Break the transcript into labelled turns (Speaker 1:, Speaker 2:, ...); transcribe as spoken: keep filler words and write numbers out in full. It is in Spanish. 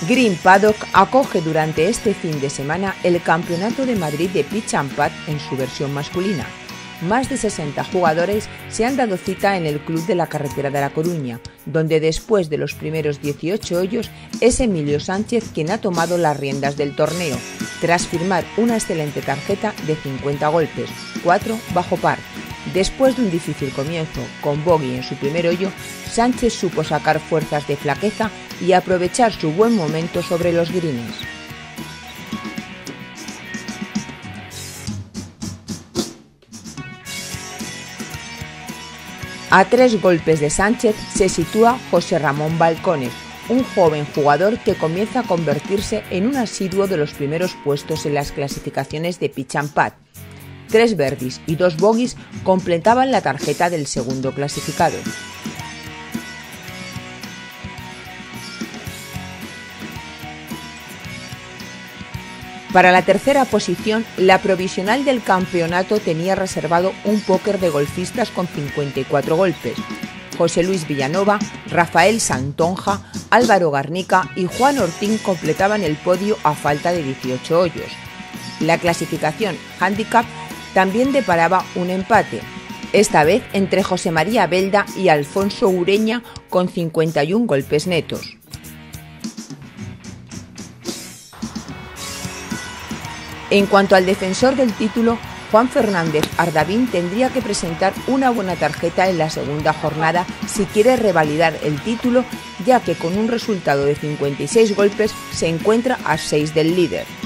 Speaker 1: Green Paddock acoge durante este fin de semana el Campeonato de Madrid de Pitch and Putt en su versión masculina. Más de sesenta jugadores se han dado cita en el Club de la Carretera de La Coruña, donde después de los primeros dieciocho hoyos es Emilio Sánchez quien ha tomado las riendas del torneo, tras firmar una excelente tarjeta de cincuenta golpes, cuatro bajo par. Después de un difícil comienzo, con bogey en su primer hoyo, Sánchez supo sacar fuerzas de flaqueza y aprovechar su buen momento sobre los greens. A tres golpes de Sánchez se sitúa José Ramón Balcones, un joven jugador que comienza a convertirse en un asiduo de los primeros puestos en las clasificaciones de Pitch and Putt. Tres birdies y dos bogies completaban la tarjeta del segundo clasificado. Para la tercera posición, la provisional del campeonato tenía reservado un póker de golfistas con cincuenta y cuatro golpes. José Luis Villanova, Rafael Santonja, Álvaro Garnica y Juan Ortín completaban el podio a falta de dieciocho hoyos. La clasificación handicap también deparaba un empate, esta vez entre José María Belda y Alfonso Ureña con cincuenta y un golpes netos. En cuanto al defensor del título, Juan Fernández Ardavín tendría que presentar una buena tarjeta en la segunda jornada si quiere revalidar el título, ya que con un resultado de cincuenta y seis golpes se encuentra a seis del líder.